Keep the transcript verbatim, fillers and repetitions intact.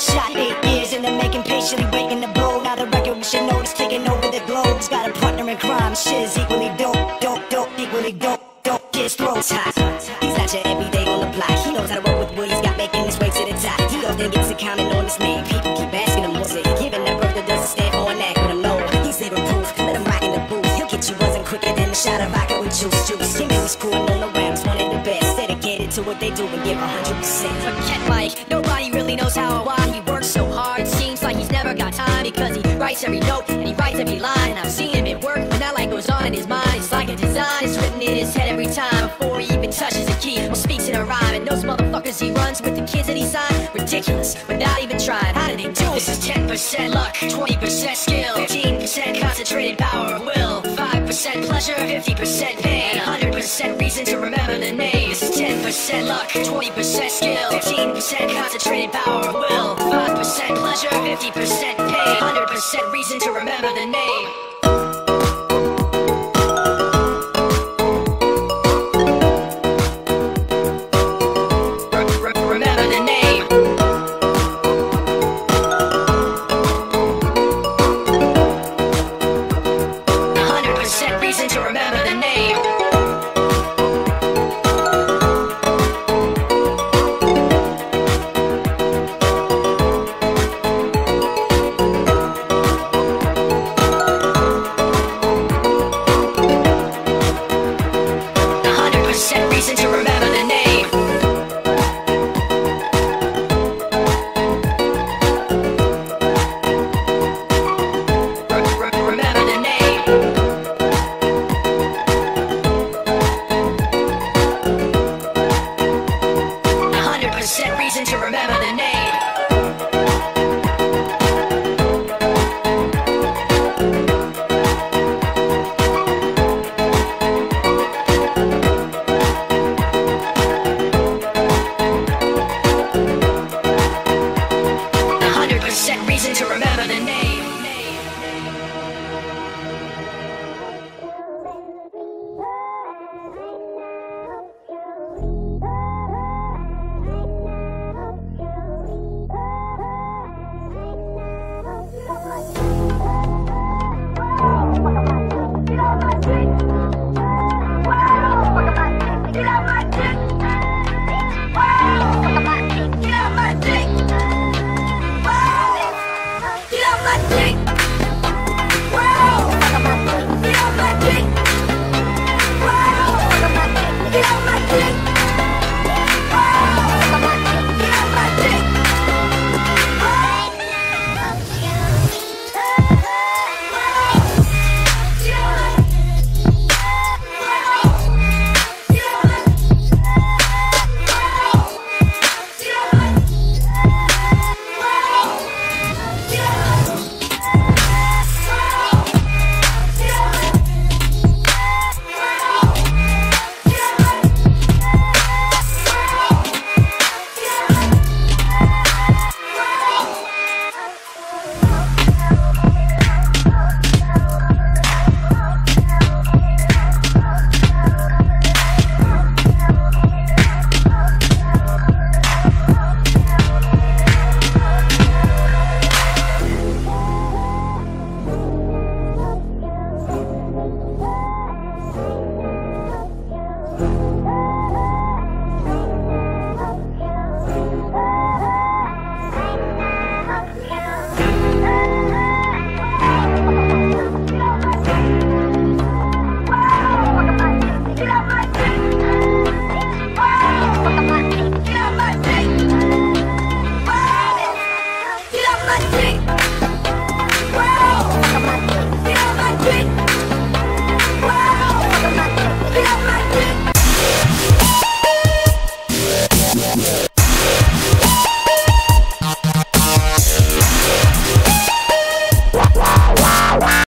shot. Eight years in the making, patiently waiting to blow. Now the record we should know is taking over the globe. He's got a partner in crime, shit's equally dope. Dope, dope, equally dope. Dope, his throat's hot. He's not your everyday on the block. He knows how to roll with what he's got, making his way to the top. He often gets a comment on his name. People keep asking him what's it. Giving that birth that doesn't stand for an act with him. No, he's living proof. Let him rock in the booth. He'll get you buzzing quicker than a shot of vodka with juice. Juice. He was cool on the Rams, one of the best. Dedicated to what they do and give a hundred percent. Forget Mike. Nobody really knows how or why he works so hard. Seems like he's never got time because he writes every note and he writes every line. I've seen him at work when that light goes on in his mind. It's like a design. It's written in his head every time before he even touches a key or speaks in a rhyme. And those motherfuckers he runs with the kids that he signed, ridiculous, without even trying. How did they do it? This is ten percent luck, twenty percent skill, fifteen percent concentrated power of will, five percent pleasure, fifty percent pain, and one hundred percent reason to remember the name. This is ten percent luck, twenty percent skill, fifteen percent concentrated power of will, five percent pleasure, fifty percent pain, one hundred percent reason to remember the name. Reason to remember the name. one hundred percent reason to remember the name. Wow! Get out my dick!